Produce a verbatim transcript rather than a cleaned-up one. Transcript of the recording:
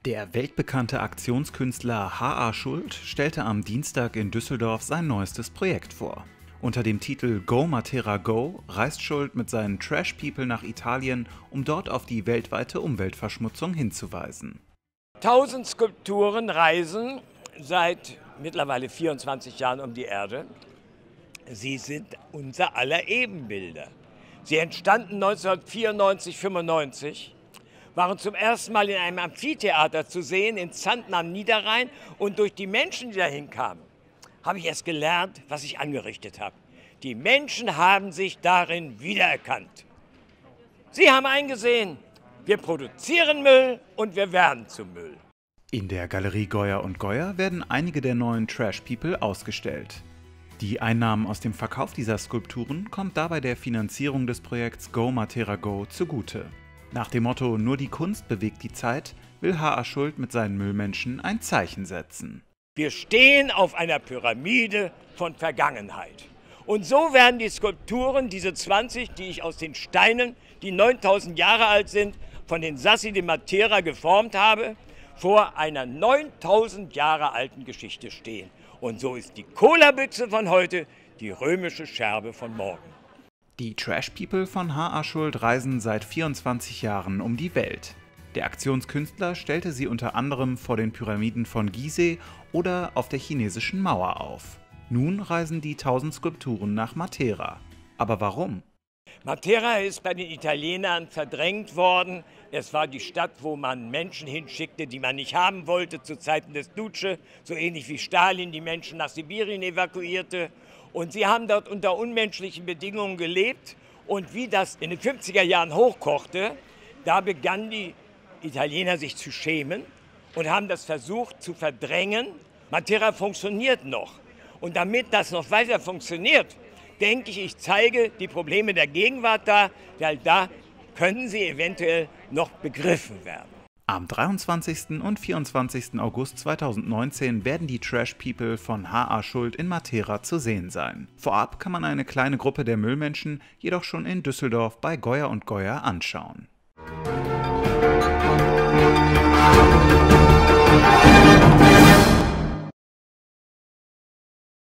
Der weltbekannte Aktionskünstler H A. Schuld stellte am Dienstag in Düsseldorf sein neuestes Projekt vor. Unter dem Titel Go Matera Go reist Schuld mit seinen Trash People nach Italien, um dort auf die weltweite Umweltverschmutzung hinzuweisen. Tausend Skulpturen reisen seit mittlerweile vierundzwanzig Jahren um die Erde. Sie sind unser aller Ebenbilder. Sie entstanden neunzehnhundertvierundneunzig, fünfundneunzig, waren zum ersten Mal in einem Amphitheater zu sehen, in Zanten am Niederrhein. Und durch die Menschen, die dahin kamen, habe ich erst gelernt, was ich angerichtet habe. Die Menschen haben sich darin wiedererkannt. Sie haben eingesehen, wir produzieren Müll und wir werden zum Müll. In der Galerie Goyer und Goyer werden einige der neuen Trash People ausgestellt. Die Einnahmen aus dem Verkauf dieser Skulpturen kommt dabei der Finanzierung des Projekts Go Matera Go zugute. Nach dem Motto „Nur die Kunst bewegt die Zeit“ will H A. Schuld mit seinen Müllmenschen ein Zeichen setzen. Wir stehen auf einer Pyramide von Vergangenheit. Und so werden die Skulpturen, diese zwanzig, die ich aus den Steinen, die neuntausend Jahre alt sind, von den Sassi di Matera geformt habe, vor einer neuntausend Jahre alten Geschichte stehen. Und so ist die Cola-Büchse von heute die römische Scherbe von morgen. Die Trash People von H A. Schuld reisen seit vierundzwanzig Jahren um die Welt. Der Aktionskünstler stellte sie unter anderem vor den Pyramiden von Gizeh oder auf der chinesischen Mauer auf. Nun reisen die tausend Skulpturen nach Matera. Aber warum? Matera ist bei den Italienern verdrängt worden. Es war die Stadt, wo man Menschen hinschickte, die man nicht haben wollte, zu Zeiten des Duce, so ähnlich wie Stalin die Menschen nach Sibirien evakuierte. Und sie haben dort unter unmenschlichen Bedingungen gelebt. Und wie das in den fünfziger Jahren hochkochte, da begannen die Italiener sich zu schämen und haben das versucht zu verdrängen. Matera funktioniert noch. Und damit das noch weiter funktioniert, denke ich, ich zeige die Probleme der Gegenwart da, weil da können sie eventuell noch begriffen werden. Am dreiundzwanzigsten und vierundzwanzigsten August zweitausendneunzehn werden die Trash People von H A. Schuld in Matera zu sehen sein. Vorab kann man eine kleine Gruppe der Müllmenschen jedoch schon in Düsseldorf bei Goyer und Goyer anschauen.